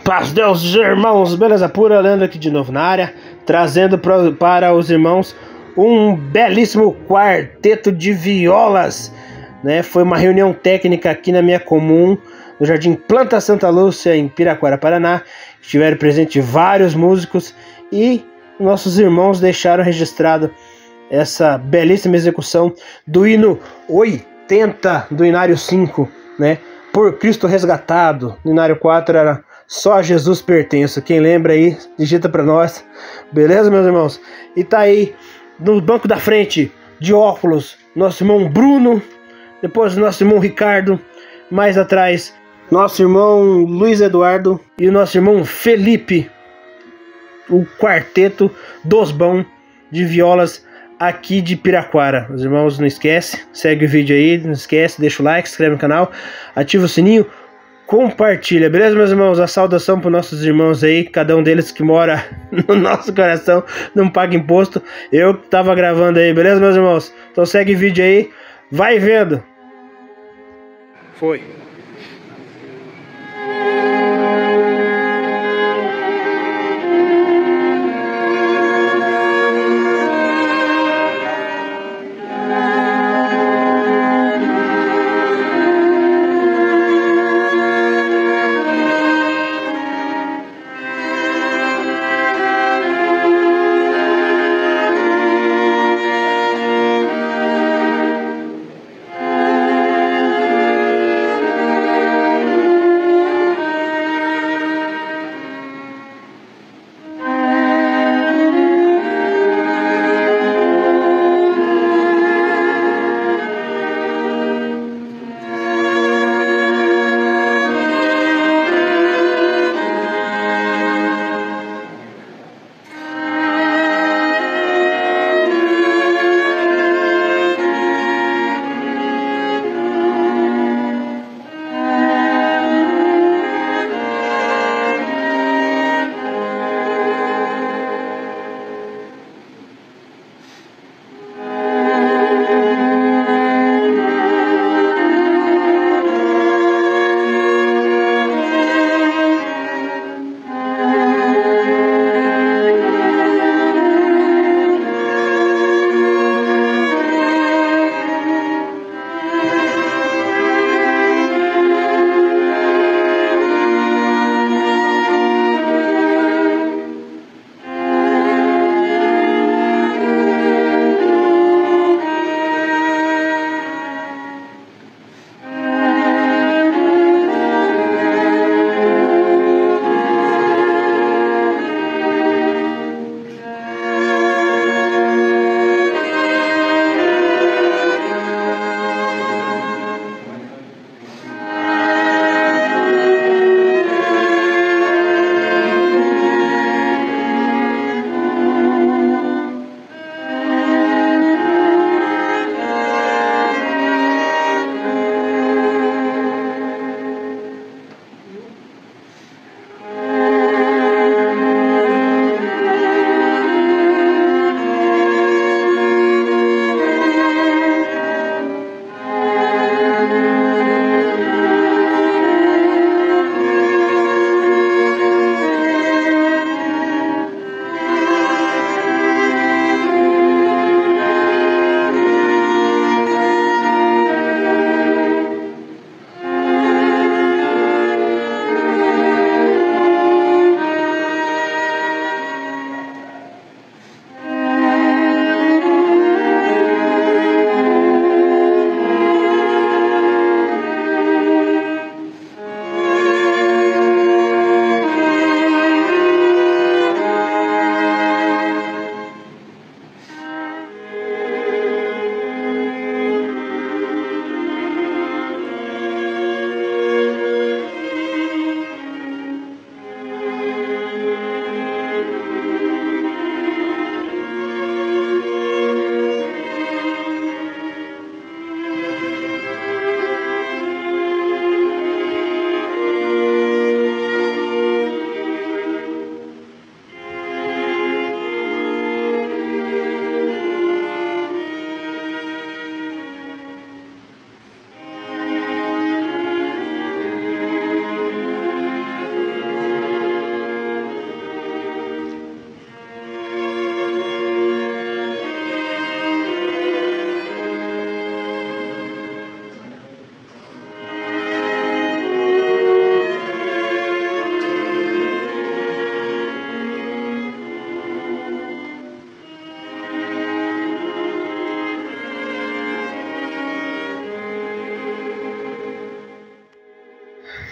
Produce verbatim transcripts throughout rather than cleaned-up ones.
Paz Deus, irmãos, beleza pura, Leandro aqui de novo na área, trazendo pra, para os irmãos um belíssimo quarteto de violas, né? Foi uma reunião técnica aqui na minha comum, no Jardim Planta Santa Lúcia, em Piraquara, Paraná. Estiveram presentes vários músicos e nossos irmãos deixaram registrado essa belíssima execução do hino oitenta do Inário cinco, né? Por Cristo resgatado. No Inário quatro era Só a Jesus pertenço. Quem lembra aí, digita pra nós. Beleza, meus irmãos? E tá aí no banco da frente, de óculos, nosso irmão Bruno. Depois nosso irmão Ricardo. Mais atrás, nosso irmão Luiz Eduardo. E o nosso irmão Felipe. O quarteto dos bons de violas aqui de Piraquara. Os irmãos, não esquece, segue o vídeo aí, não esquece, deixa o like, se inscreve no canal, ativa o sininho, compartilha, beleza, meus irmãos? A saudação para os nossos irmãos aí, cada um deles que mora no nosso coração, não paga imposto. Eu que tava gravando aí, beleza, meus irmãos? Então segue o vídeo aí, vai vendo. Foi.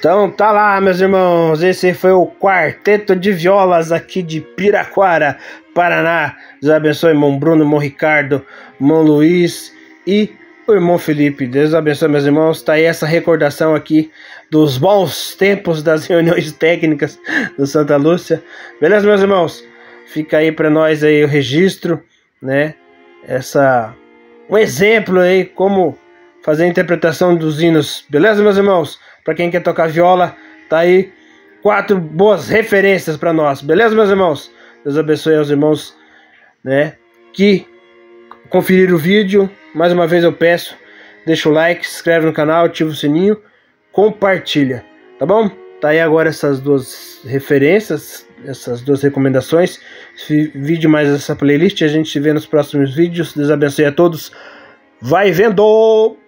Então tá lá, meus irmãos, esse foi o Quarteto de Violas aqui de Piraquara, Paraná. Deus abençoe irmão Bruno, irmão Ricardo, irmão Luiz e o irmão Felipe. Deus abençoe, meus irmãos. Tá aí essa recordação aqui dos bons tempos das reuniões técnicas do Santa Lúcia. Beleza, meus irmãos? Fica aí para nós aí o registro, né? Essa um exemplo aí como fazer a interpretação dos hinos. Beleza, meus irmãos? Para quem quer tocar viola, tá aí quatro boas referências para nós. Beleza, meus irmãos? Deus abençoe aos irmãos, né, que conferiram o vídeo. Mais uma vez eu peço, deixa o like, se inscreve no canal, ativa o sininho, compartilha, tá bom? Tá aí agora essas duas referências, essas duas recomendações, esse vídeo mais essa playlist. A gente se vê nos próximos vídeos. Deus abençoe a todos. Vai vendo!